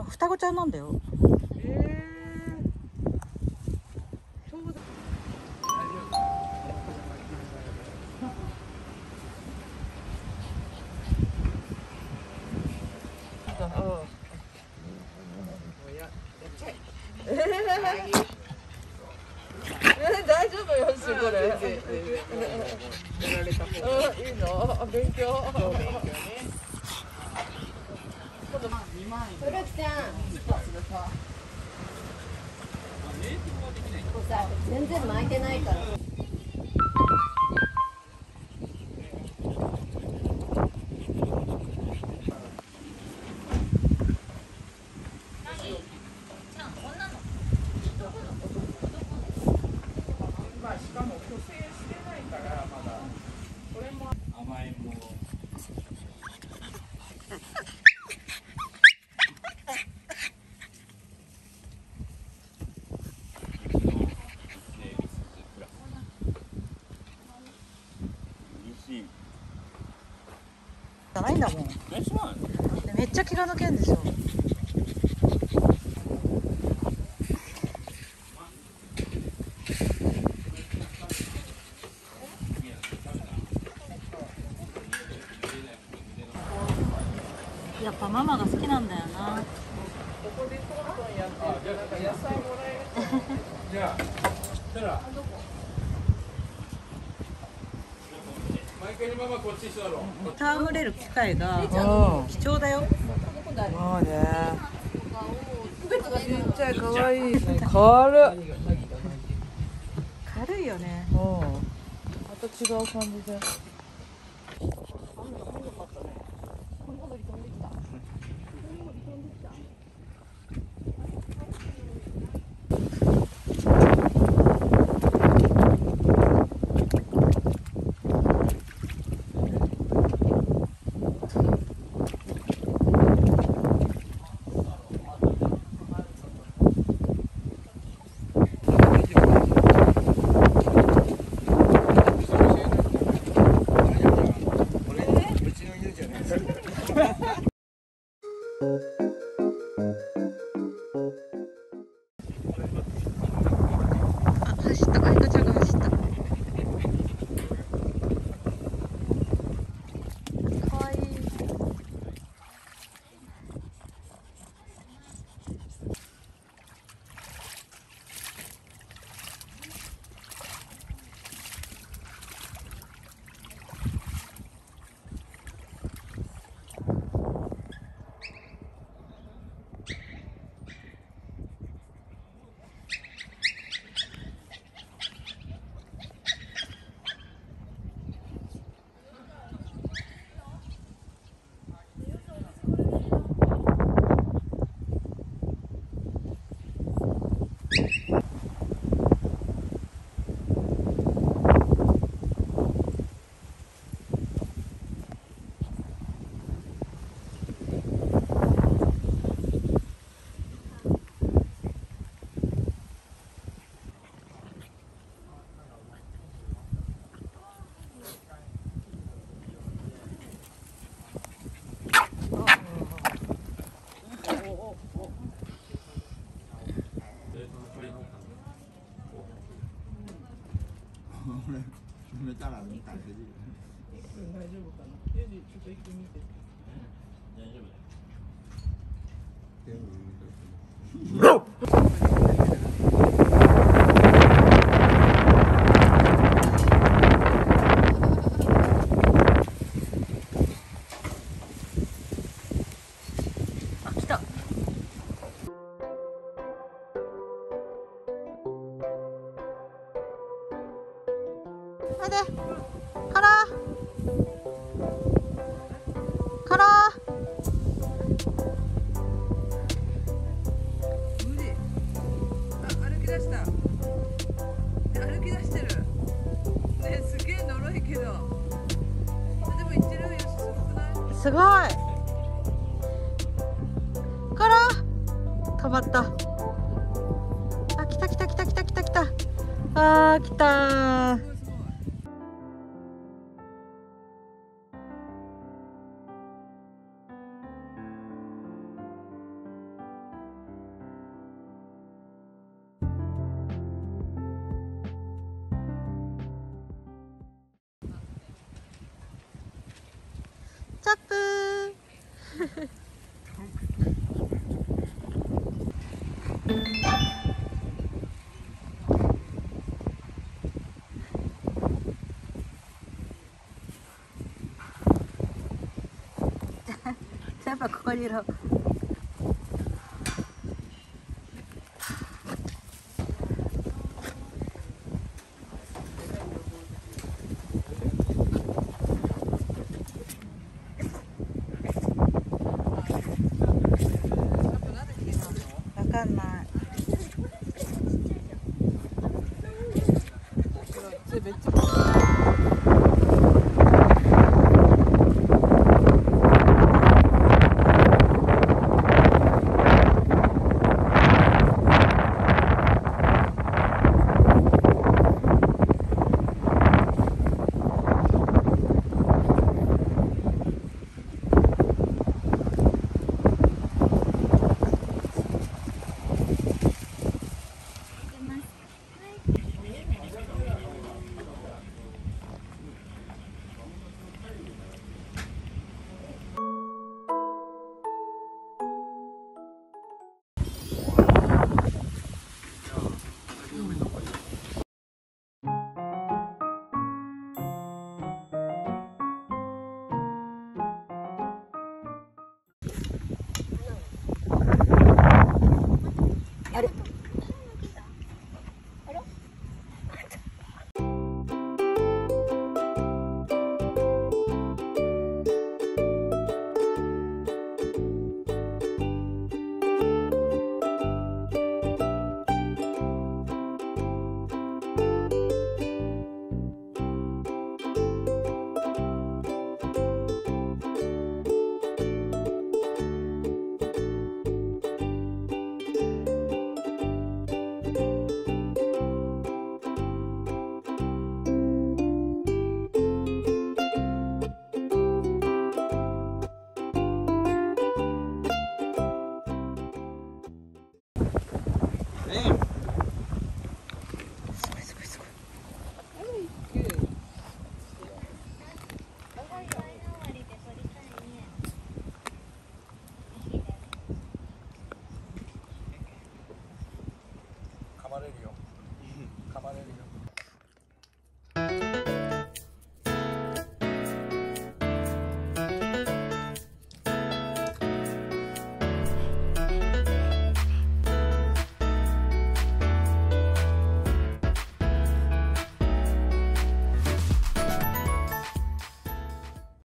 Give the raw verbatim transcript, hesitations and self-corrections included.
双子ちゃんなんだよ。 えー大丈夫よ、すこれ。やられた方がいいの。勉強。勉強ね。 トラキちゃん。こうさ、全然巻いてないから。 じゃないんだもん。めっちゃ気が抜けんでしょ。やっぱママが好きなんだよな。 ここでトントンやって、なんか野菜もらえる。じゃあ、たら。毎回ママこっち座ろう。 戯れる機会が貴重だよ。 まあね。ちっちゃい可愛い。軽い。 軽いよね。 うん。また違う感じで。 走った、愛花ちゃんが走った。かわいい。 埋めたら見たら出るよね。 大丈夫かな。ユージ、ちょっと行ってみて。 大丈夫だよ。 あ、来た。おいで。カラー。カラー。 無理。あ、歩き出した。歩き出してる。ね、すげえ呪いけど。あ、でも行ってるよ、すごくない？ すごい。カラー。止まった。あ、来た来た来た来た来た来た。あー、来たー。 やっぱここにいろ。わかんない。めっちゃ。あれ。 噛まれるよ。